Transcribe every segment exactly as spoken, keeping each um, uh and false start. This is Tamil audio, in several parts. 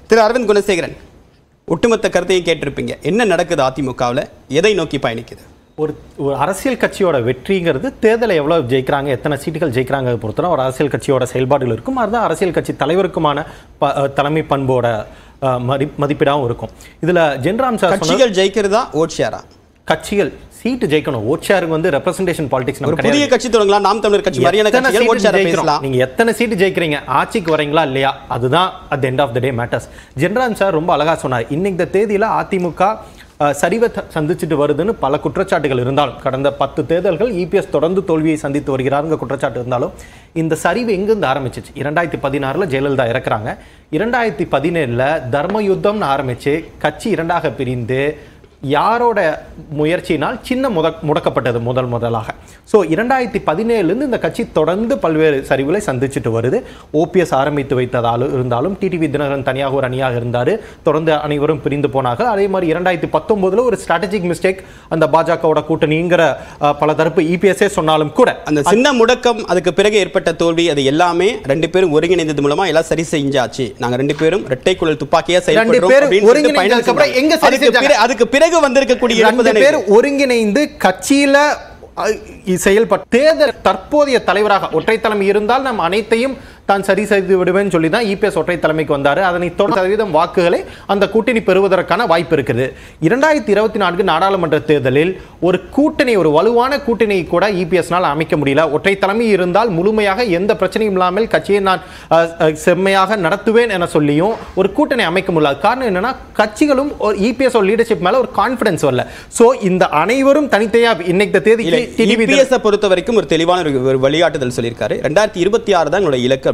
திரு அரவிந்த் குணசேகரன், ஒட்டுமொத்த கருத்தையும் கேட்டிருப்பீங்க. என்ன நடக்குது அதிமுகவில், எதை நோக்கி பயணிக்குது? ஒரு ஒரு அரசியல் கட்சியோட வெற்றிங்கிறது தேர்தலை எவ்வளோ ஜெயிக்கிறாங்க, எத்தனை சீட்டுகள் ஜெயிக்கிறாங்க பொறுத்தவரை ஒரு அரசியல் கட்சியோட செயல்பாடுகள் இருக்கும். அதுதான் அரசியல் கட்சி தலைவருக்குமான ப தலைமை பண்போட மதி மதிப்பீடாகவும் இருக்கும். இதில் ஜென்ராம் சார் கட்சிகள் ஜெயிக்கிறதா ஓட் ஷேரா? கட்சிகள் சீட்டு ஜெயிக்கணும். ஓட் ஷேருக்கு வந்து ரெப்ரசன்டேஷன் பாலிடிக்ஸ் நம்ம புதிய கட்சி தொடங்கலாம். நாம் தமிழர் கட்சி மாதிரியான கட்சிகள் ஓட் ஷேர் பேசலாம். நீங்க எத்தனை சீட்டு ஜெயிக்கிறீங்க, ஆட்சிக்கு வரீங்களா இல்லையா, அதுதான் at the end of the day matters. ஜென்ராம் சார் ரொம்ப அழகா சொன்னார். இன்னைக்கு தேதியில அதிமுக சரிவை சந்திச்சுட்டு வருதுன்னு பல குற்றச்சாட்டுகள் இருந்தாலும், கடந்த பத்து தேர்தல்கள் இபிஎஸ் தொடர்ந்து தோல்வியை சந்தித்து வருகிறாருங்க குற்றச்சாட்டு இருந்தாலும், இந்த சரிவு எங்கிருந்து ஆரம்பிச்சிச்சு? இரண்டாயிரத்தி பதினாறுல ஜெயலலிதா இறக்குறாங்க. இரண்டாயிரத்தி பதினேழுல தர்ம யுத்தம்னு ஆரம்பிச்சு கட்சி இரண்டாக பிரிந்து யாரோட முயற்சியினால் சின்ன முத முடக்கப்பட்டது முதல் முதலாக. ஸோ இரண்டாயிரத்தி பதினேழுலேருந்து இந்த கட்சி தொடர்ந்து பல்வேறு சரிவுகளை சந்திச்சுட்டு வருது. ஓபிஎஸ் ஆரம்பித்து வைத்ததாலும் இருந்தாலும், டிடிவி தினகரன் தனியாக ஒரு அணியாக இருந்தார், தொடர்ந்து அனைவரும் பிரிந்து போனார்கள். அதே மாதிரி இரண்டாயிரத்தி பத்தொன்பதுல ஒரு ஸ்ட்ராட்டஜிக் மிஸ்டேக், அந்த பாஜகவோட கூட்டணிங்கிற பல தரப்பு இபிஎஸ்ஏ சொன்னாலும் கூட அந்த சின்ன முடக்கம், அதுக்கு பிறகு ஏற்பட்ட தோல்வி, அது எல்லாமே ரெண்டு பேரும் ஒருங்கிணைந்தது மூலமா எல்லாம் சரி செஞ்சாச்சு. நாங்க ரெண்டு பேரும் இரட்டை குழல் துப்பாக்கியா செயல்படுறோம். அதுக்கு பிறகு வந்திருக்கக்கூடிய ரெண்டு பேர் ஒருங்கிணைந்து கட்சியில செயல்பட்ட தேர்தல் தற்போதைய தலைவராக ஒற்றை தலைமை இருந்தால் நாம் அனைத்தையும் தான் சரி செய்து விடுவேன்னு சொல்லி தான் இபிஎஸ் ஒற்றை தலைமைக்கு வந்தாரு. அதனை தொடர்ந்து சதவீதம் வாக்குகளை அந்த கூட்டணி பெறுவதற்கான வாய்ப்பு இருக்குது. இரண்டாயிரத்தி இருபத்தி நான்கு நாடாளுமன்ற தேர்தலில் ஒரு கூட்டணி, ஒரு வலுவான கூட்டணியை கூட இபிஎஸ்னால் அமைக்க முடியல. ஒற்றை தலைமை இருந்தால் முழுமையாக எந்த பிரச்சனையும் இல்லாமல் கட்சியை நான் செம்மையாக நடத்துவேன் என சொல்லியும் ஒரு கூட்டணி அமைக்க முடியல. காரணம் என்னன்னா, கட்சிகளும் இபிஎஸ் லீடர்ஷிப் மேல ஒரு கான்பிடன்ஸ் வரல. சோ இந்த அனைவரும் தனித்தையா இன்னைக்கு தேதிக்கு இபிஎஸ் பொறுத்த வரைக்கும் ஒரு தெளிவான ஒரு வழிகாட்டுதல் சொல்லியிருக்காரு. இரண்டாயிரத்தி இருபத்தி ஆறு தான் என்னோட இலக்கு.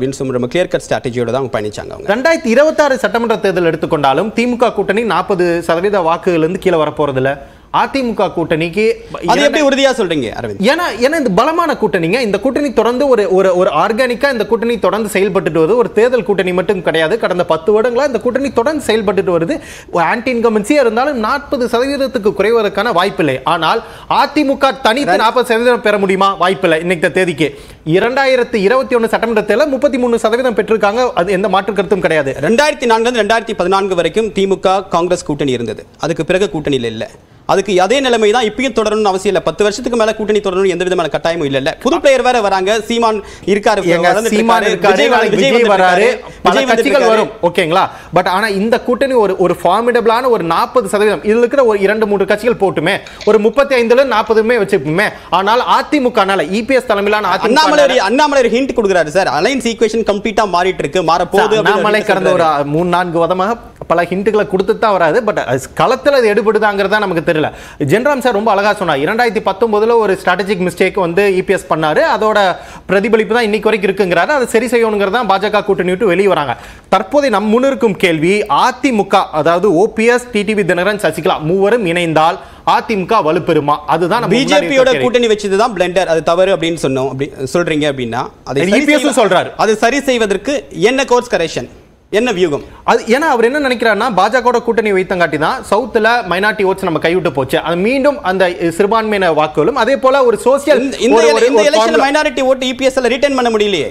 ரெண்டாயிரத்தி இருபத்தி ஆறு சட்டமன்ற தேர்தல் எடுத்துக்கொண்டாலும் திமுக கூட்டணி நாற்பது சதவீத வாக்குகள் இருந்து கீழே வரப்போறதில்ல. அதிமுக கூட்டணிக்கு அது எப்படி உறுதியா சொல்றீங்க அரவிந்த்? ஏன்னா ஏன்னா இந்த பலமான கூட்டணிங்க. இந்த கூட்டணி தொடர்ந்து ஒரு ஒரு ஆர்கானிக்கா இந்த கூட்டணி தொடர்ந்து செயல்பட்டு வருது. ஒரு தேர்தல் கூட்டணி மட்டும் கிடையாது. கடந்த பத்து வருடங்களா இந்த கூட்டணி தொடர்ந்து செயல்பட்டு வருது. ஆன்டி இன்கம்பன்சியா இருந்தாலும் நாற்பது சதவீதத்துக்கு குறைவதற்கான வாய்ப்பில்லை. ஆனால் அதிமுக தனித்து நாற்பது சதவீதம் பெற முடியுமா? வாய்ப்பில்லை. இன்னைக்கு தேதிக்கு இரண்டாயிரத்தி இருபத்தி ஒன்னு சட்டமன்ற தேர்தல் முப்பத்தி மூணு சதவீதம் பெற்றிருக்காங்க. அது எந்த மாற்று கருத்தும் கிடையாது. ரெண்டாயிரத்தி நான்கு ரெண்டாயிரத்தி பதினான்கு வரைக்கும் திமுக காங்கிரஸ் கூட்டணி இருந்தது. அதுக்கு பிறகு கூட்டணியில் இல்லை. அதுக்கு அதே நிலைமை தான் இப்பயும் தொடரணும்னு அவசியம் இல்லை. பத்து வருஷத்துக்கு மேல கூட்டணி தொடரணும் எந்த விதமான கட்டாயமும் இல்ல. புது பிளேயர் வேற வராங்க. சீமான் இருக்காரு, சீமான் இருக்காரு, விஜய் வராரு, பல கட்சிகள் வரும். ஓகேங்களா? பட் ஆனா இந்த கூட்டணி ஒரு ஒரு ஃபார்மிடபிளான ஒரு நாற்பது சதவீதம் இதுல இருக்கிற ஒரு இரண்டு மூன்று கட்சிகள் போட்டுமே ஒரு முப்பத்தி ஐந்துல நாற்பதுமே வச்சுப்போமே. ஆனால் அதிமுகனால இபிஎஸ் தலைமையிலான அண்ணாமலை அண்ணாமலை ஹிண்ட் கொடுக்குறாரு சார். அலைன்ஸ் ஈக்குவேஷன் கம்ப்ளீட்டா மாறிட்டு இருக்கு, மாற போகுது. அண்ணாமலை கடந்த ஒரு மூணு நான்கு வதமாக பல ஹிண்ட்களை கொடுத்து தான் வராது. பட் களத்தில் அது எடுபடுதாங்கிறதா நமக்கு தெரியல. ஜென்ராம் சார் ரொம்ப அழகா சொன்னார். இரண்டாயிரத்தி பத்தொன்பதுல ஒரு ஸ்ட்ராட்டஜிக் மிஸ்டேக் வந்து இபிஎஸ் பண்ணாரு. அதோட பிரதிபலிப்பு தான் இன்னைக்கு வரைக்கும் இருக்குங்கிறாரு. அதை சரி செய்யணுங்கிறதா பாஜக கூட்டணி விட்டு வெளியே வராங்க. தற்போதைய நம் முன்னிருக்கும் கேள்வி, அதிமுக அதாவது ஓபிஎஸ், டிடிவி தினகரன், சசிகலா மூவரும் இணைந்தால் அதிமுக வலுப்பெறுமா? அதுதான் பிஜேபியோட கூட்டணி வச்சதுதான் பிளண்டர், அது தவறு அப்படின்னு சொன்னோம் அப்படி சொல்றீங்க அப்படின்னா அதை இபிஎஸ் சொல்றாரு. அது சரி செய்வதற்கு என்ன கோர்ஸ் கரெக்ஷன், என்ன வியூகம்? அது ஏன்னா அவர் என்ன நினைக்கிறாருன்னா, பாஜக கூட்டணி வைத்தங்காட்டி தான் சவுத்துல மைனாரிட்டி ஓட்ஸ் நம்ம கைவிட்டு போச்சு. அது மீண்டும் அந்த சிறுபான்மையின வாக்குகளும் அதே போல ஒரு சோசியல் மைனாரிட்டி ஓட்டு இபிஎஸ் ரிட்டர்ன் பண்ண முடியலையே.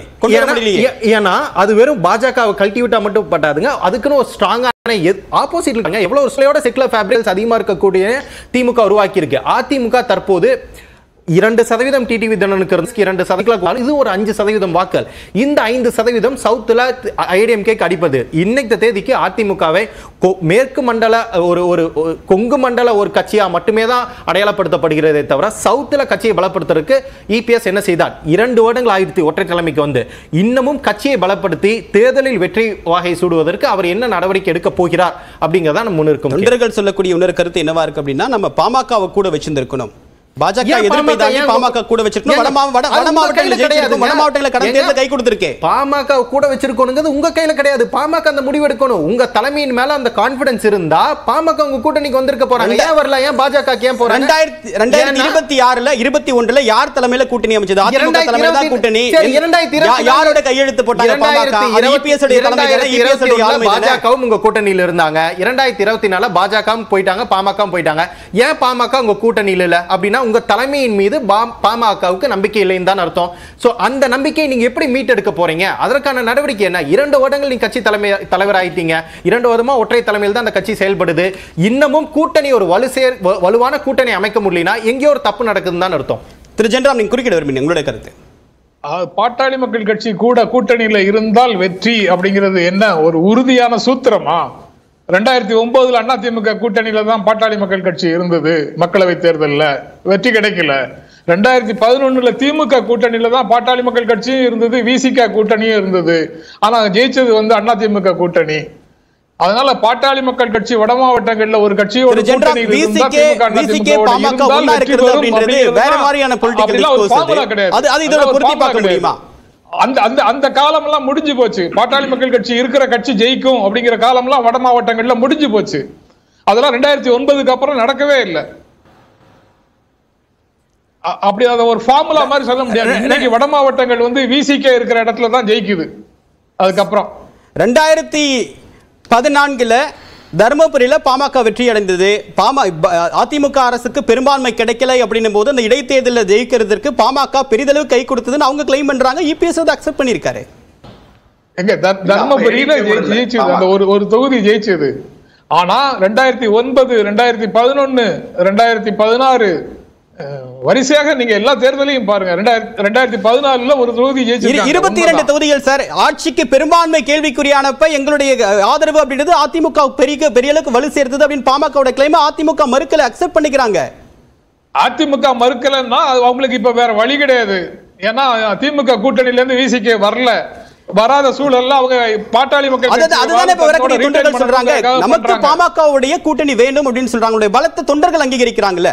ஏன்னா அது வெறும் பாஜக கழட்டி விட்டா மட்டும் பட்டாதுங்க. அதுக்குன்னு ஒரு ஸ்ட்ராங்கா ஆப்போசிட்ல இருக்காங்க. எவ்வளவு சிலையோட செக்குலர் ஃபேப்ரிக்ஸ் அதிகமா இருக்கக்கூடிய திமுக உருவாக்கி இருக்கு. அதிமுக தற்போது இரண்டு சதவீதம் டிடிவி தினகரனுக்கு இரண்டு சதவீதம், இது ஒரு அஞ்சு சதவீதம் வாக்குகள். இந்த ஐந்து சதவீதம் சவுத்துல ஐடிஎம்கே அடிப்பது. இன்னைக்கு தேதிக்கு அதிமுகவை மேற்கு மண்டல ஒரு ஒரு கொங்கு மண்டல ஒரு கட்சியா மட்டுமே தான் அடையாளப்படுத்தப்படுகிறதே தவிர சவுத்துல கட்சியை பலப்படுத்துறதுக்கு இபிஎஸ் என்ன செய்தார்? இரண்டு வருடங்கள் ஆயிரத்தி ஒற்றை தலைமைக்கு வந்து இன்னமும் கட்சியை பலப்படுத்தி தேர்தலில் வெற்றி வாகை சூடுவதற்கு அவர் என்ன நடவடிக்கை எடுக்க போகிறார் அப்படிங்கறத நம்ம முன்னிருக்கும். தொண்டர்கள் சொல்லக்கூடிய இன்னொரு கருத்து என்னவா இருக்கு அப்படின்னா, நம்ம பாமகவை கூட வச்சிருந்திருக்கணும். பாஜக எதிர்ப்பை தாண்டி பாமக கூட வச்சிருக்கணும். வட மாவட்டங்களில் ஜெயிச்சிருக்கும், வட மாவட்டங்களில் கடந்த தேர்தல் கை கொடுத்திருக்கே. பாமக கூட வச்சிருக்கணுங்கிறது உங்க கையில கிடையாது. பாமக அந்த முடிவு எடுக்கணும். உங்க தலைமையின் மேல அந்த கான்ஃபிடன்ஸ் இருந்தா பாமக உங்க கூட்டணிக்கு வந்திருக்க போறாங்க. ஏன் வரல? ஏன் பாஜக ஏன் போறாங்க? ரெண்டாயிரத்தி இருபத்தி ஆறுல இருபத்தி ஒன்றுல யார் தலைமையில கூட்டணி அமைச்சது? அதிமுக தலைமையில தான் கூட்டணி. யாரோட கையெழுத்து போட்டாங்க? பாமக. இபிஎஸ் உடைய தலைமையில இபிஎஸ் உடைய ஆளுமை பாஜகவும் உங்க கூட்டணியில இருந்தாங்க. இரண்டாயிரத்தி இருபத்தி நாலுல பாஜகவும் போயிட்டாங்க, பாமகவும் போயிட்டாங்க. ஏன் பாமக உங்க கூட்டணியில இல்ல அப்படின்னா உங்க தலைமையின் மீது பாமகவுக்கு நம்பிக்கை இல்லைன்னு தான் அர்த்தம். சோ அந்த நம்பிக்கையை நீங்க எப்படி மீட்டெடுக்க போறீங்க? அதற்கான நடவடிக்கை என்ன? இரண்டு வருடங்கள் நீங்க கட்சி தலைமை தலைவர் ஆயிட்டீங்க. இரண்டு வருடமா ஒற்றை தலைமையில் தான் அந்த கட்சி செயல்படுது. இன்னமும் கூட்டணி ஒரு வலு சேர் வலுவான கூட்டணி அமைக்க முடியலனா எங்கேயோ ஒரு தப்பு நடக்குதுன்னு தான் அர்த்தம். திரு ஜென்ராம், நீங்க குறுக்கிட விரும்புறீங்க, உங்களுடைய கருத்து? பாட்டாளி மக்கள் கட்சி கூட கூட்டணியில இருந்தால் வெற்றி அப்படிங்கிறது என்ன ஒரு உறுதியான சூத்திரமா? ரெண்டாயிரத்தி ஒன்பதுல அதிமுக கூட்டணியில தான் பாட்டாளி மக்கள் கட்சி இருந்தது. மக்களவை தேர்தலில் வெற்றி கிடைக்கல. ரெண்டாயிரத்தி பதினொன்னுல திமுக கூட்டணியில தான் பாட்டாளி மக்கள் கட்சியும் இருந்தது, விசிக கூட்டணியும் இருந்தது. ஆனா ஜெயிச்சது வந்து அதிமுக கூட்டணி. அதனால பாட்டாளி மக்கள் கட்சி வட மாவட்டங்கள்ல ஒரு கட்சியோட கூட்டணி அந்த அந்த அந்த காலம் எல்லாம் முடிஞ்சு போச்சு. பாட்டாளி மக்கள் கட்சி இருக்கிற கட்சி ஜெயிக்கும் அப்படிங்கிற காலம் எல்லாம் வட மாவட்டங்கள்ல முடிஞ்சு போச்சு. அதெல்லாம் ரெண்டாயிரத்தி ஒன்பதுக்கு அப்புறம் நடக்கவே இல்லை. அப்படி அத ஒரு ஃபார்முலா மாதிரி சொல்ல முடியாது. இன்னைக்கு வட மாவட்டங்கள் வந்து விசிகே இருக்கிற இடத்துல தான் ஜெயிக்குது. அதுக்கப்புறம் ரெண்டாயிரத்தி பதினான்குல தர்மபுரியில பாமக வெற்றி அடைந்தது. அதிமுக அரசுக்கு பெரும்பான்மை கிடைக்கல அப்படின்னும் போது அந்த இடைத்தேர்தலில் ஜெயிக்கிறதுக்கு பாமக பெரிதளவு கை கொடுத்ததுன்னு அவங்க கிளைம் பண்றாங்க. இபிஎஸ் வந்து அக்செப்ட் பண்ணிருக்காரு. எங்க தர்மபுரியில ஜெயிச்சது அந்த ஒரு ஒரு தொகுதி ஜெயிச்சது. ஆனா ரெண்டாயிரத்தி ஒன்பது ரெண்டாயிரத்தி பதினொன்னு ரெண்டாயிரத்தி பதினாறு வரிசையாக நீங்க எல்லா தேர்தலையும் பாருங்க. ரெண்டாயிரத்தி பதினாலுல ஒரு தொகுதி ஜெயிச்சிருக்காங்க. இருபத்தி இரண்டு தொகுதிகள் சார். ஆட்சிக்கு பெரும்பான்மை கேள்விக்குறியானப்ப எங்களுடைய ஆதரவு அப்படின்றது அதிமுக பெரிய பெரிய அளவுக்கு வலு சேர்த்தது அப்படின்னு பாமகவோட கிளைம் அதிமுக மறுக்கல, அக்செப்ட் பண்ணிக்கிறாங்க. அதிமுக மறுக்கலன்னா அவங்களுக்கு இப்ப வேற வழி கிடையாது. ஏன்னா திமுக கூட்டணியில இருந்து விசிகே வரல. வராத சூழல்ல அவங்க பாட்டாளி மக்கள் அதுதானே தொண்டர்கள் சொல்றாங்க நமக்கு பாமகவுடைய கூட்டணி வேண்டும் அப்படின்னு சொல்றாங்க. பலத்த தொண்டர்கள் அங்கீகரிக்கிறாங்கல்ல.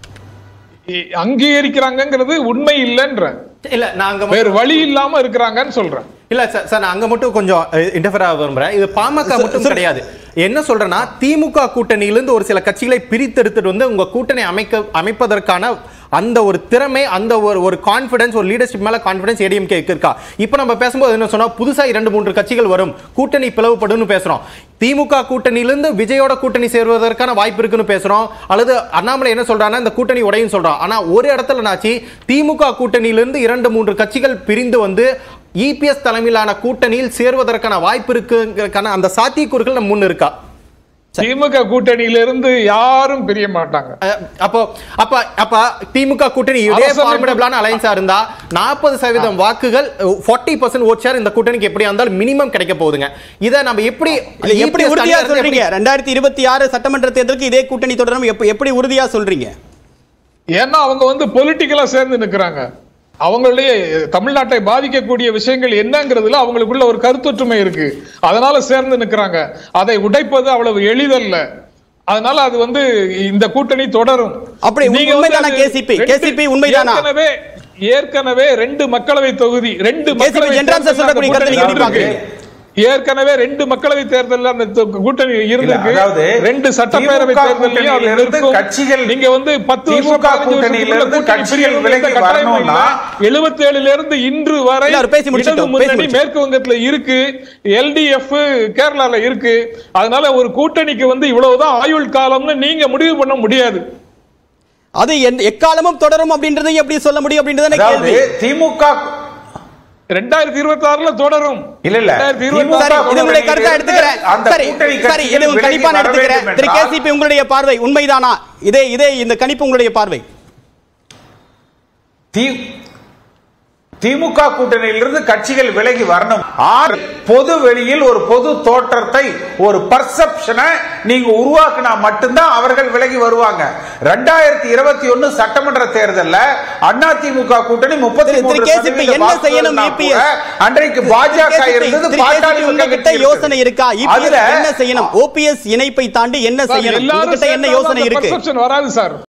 அங்கீகரிக்கிறாங்கிறது உண்மை இல்லைன்ற இல்ல, நாங்க வேற வழி இல்லாம இருக்கிறாங்கன்னு சொல்றேன். இல்ல சார் சார் நான் அங்க மட்டும் கொஞ்சம் இன்டர்ஃபியர் ஆக விரும்புறேன். இது பாமக மட்டும் கிடையாது. என்ன சொல்றேன்னா, திமுக கூட்டணியிலிருந்து ஒரு சில கட்சிகளை பிரித்தெடுத்துட்டு வந்து உங்க கூட்டணி அமைக்க அமைப்பதற்கான அந்த ஒரு திறமை, அந்த ஒரு ஒரு கான்ஃபிடன்ஸ், ஒரு லீடர்ஷிப் மேல கான்ஃபிடன்ஸ் ஏடிஎம்கே இருக்கா? இப்போ நம்ம பேசும்போது என்ன சொன்னா, புதுசா இரண்டு மூன்று கட்சிகள் வரும், கூட்டணி பிளவுபடும் பேசுறோம். திமுக கூட்டணியிலிருந்து விஜயோட கூட்டணி சேர்வதற்கான வாய்ப்பு இருக்குன்னு பேசுறோம். அல்லது அண்ணாமலை என்ன சொல்றாங்கன்னா இந்த கூட்டணி உடையும் சொல்றோம். ஆனா ஒரு இடத்துல நாச்சி திமுக கூட்டணியிலிருந்து இரண்டு மூன்று கட்சிகள் பிரிந்து வந்து இபிஎஸ் தலைமையிலான கூட்டணியில் சேர்வதற்கான வாய்ப்பு இருக்குங்கிறதுக்கான அந்த சாத்தியக்கூறுகள் நம்ம முன் இருக்கா? திமுக கூட்டணியில இருந்து யாரும் பிரிய மாட்டாங்க. அப்போ அப்ப அப்ப திமுக கூட்டணி இதே ஃபார்மிடபிளான அலைன்ஸா இருந்தா நாற்பது சதவீதம் வாக்குகள் நாற்பது பர்சன்ட் ஓட் ஷேர் இந்த கூட்டணிக்கு எப்படியா இருந்தாலும் மினிமம் கிடைக்க போகுதுங்க. இத நம்ம எப்படி எப்படி உறுதியா சொல்றீங்க? ரெண்டாயிரத்தி இருபத்தி ஆறு சட்டமன்ற தேர்தலுக்கு இதே கூட்டணி தொடரும் எப்படி உறுதியா சொல்றீங்க? ஏன்னா அவங்க வந்து பொலிட்டிக்கலா சேர்ந்து நிக்கிறாங்க. அவங்களுடைய தமிழ்நாட்டை பாதிக்கக்கூடிய விஷயங்கள் என்னங்கிறதுல அவங்களுக்குள்ள ஒரு கருத்தொற்றுமை இருக்கு. அதனால சேர்ந்து நிற்கிறாங்க. அதை உடைப்பது அவ்வளவு எளிதல்ல. அதனால அது வந்து இந்த கூட்டணி தொடரும். அப்படி நீங்க உண்மைதானா? கேசிபி கேசிபி உண்மைதானா? ஏற்கனவே ஏற்கனவே ரெண்டு மக்களவை தொகுதி ரெண்டு மக்களவை ஏற்கனவே ரெண்டு மக்களவை தேர்தலில் அந்த கூட்டணி இருந்திருக்கு. ரெண்டு சட்டப்பேரவை தேர்தலையும் கட்சிகள் நீங்க வந்து பத்து வருஷம் எழுபத்தி ஏழுல இருந்து இன்று வரை இடது முன்னணி மேற்கு வங்கத்துல இருக்கு, எல்டிஎஃப் கேரளால இருக்கு. அதனால ஒரு கூட்டணிக்கு வந்து இவ்வளவுதான் ஆயுள் காலம்னு நீங்க முடிவு பண்ண முடியாது. அது எக்காலமும் தொடரும் அப்படின்றதை எப்படி சொல்ல முடியும் அப்படின்றத திமுக ரெண்டாயிரத்தி இருபத்தி ஆறுல தொடரும். இல்ல இல்ல உங்களுடைய கருத்தை எடுத்துக்கிறேன். சரி சரி இது உங்க கணிப்பா எடுத்துக்கிறேன். திரு கேசிபி உங்களுடைய பார்வை உண்மைதானா? இதே இதே இந்த கணிப்பு உங்களுடைய பார்வை? திமுக கூட்டணியிலிருந்து கட்சிகள் விலகி வரணும். பொது வெளியில் ஒரு பொது தோற்றத்தை, ஒரு பர்செப்ஷனை நீங்க உருவாக்கினா மட்டும்தான் அவர்கள் விலகி வருவாங்க. ரெண்டாயிரத்தி இருபத்தி ஒன்னு சட்டமன்ற தேர்தலில் அதிமுக கூட்டணி முப்பத்தி மூன்று அன்றைக்கு பாஜக இருந்தது. யோசனை இருக்கா? என்ன செய்யணும்? ஓபிஎஸ் இணைப்பை தாண்டி என்ன செய்யணும்? என்ன யோசனை இருக்கு? வராது சார்.